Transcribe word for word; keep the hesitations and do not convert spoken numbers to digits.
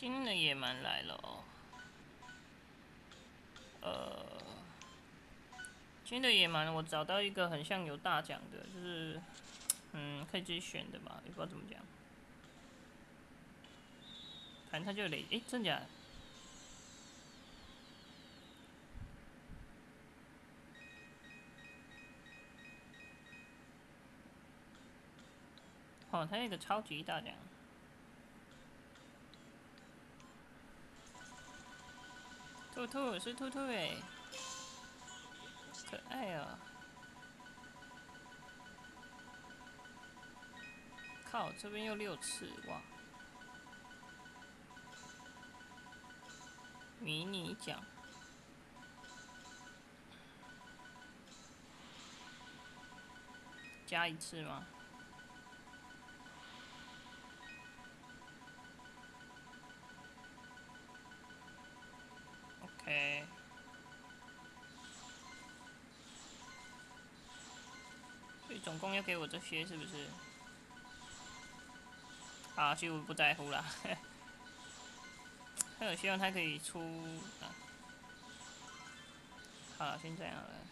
今天的野蛮来了哦。呃，今天的野蛮我找到一个很像有大奖的，就是嗯可以自己选的吧，也不知道怎么讲。反正他就累，诶、欸，真假的？哦，他有一个超级大奖。兔兔是兔兔诶，可爱啊！靠，这边又六次哇！迷你奖加一次吗 ？OK， 所以总共要给我这些是不是？啊，其实我不在乎啦。还有希望他可以出啊。好了，先这样了。